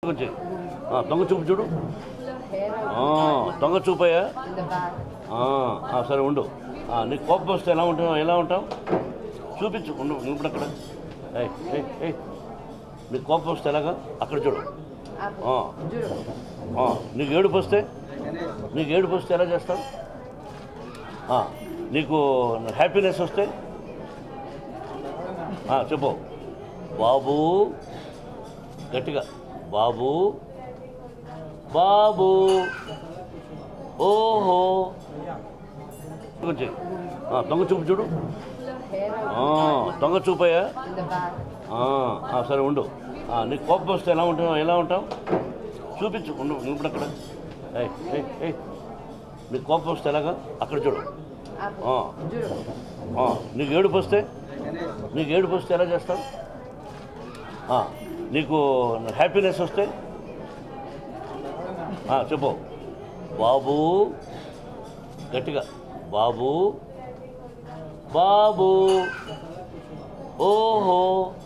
వచ్చి దొంగ చూపు చూడు దొంగ చూపయ్యా సరే ఉండు నీకు కోపం వస్తే ఎలా ఉంటావు చూపించు ఉండు ఇప్పుడు అక్కడ నీకు కోపం వస్తే ఎలాగా అక్కడ చూడు నీకు ఏడుపు వస్తే ఎలా చేస్తావు నీకు హ్యాపీనెస్ వస్తే చెప్పు బాబు గట్టిగా బాబు బాబు ఓహో వచ్చి దొంగ చూపు చూడు దొంగ చూపయ్యా సరే ఉండు నీకు కోపం వస్తే ఎలా ఉంటావు చూపించు ఉండు ఇప్పుడు అక్కడ నీకు కోపం వస్తే ఎలాగా అక్కడ చూడు నీకు ఏడుపు వస్తే ఎలా చేస్తావు నీకు హ్యాపీనెస్ వస్తే చెప్పు బాబు గట్టిగా బాబు బాబు ఓహో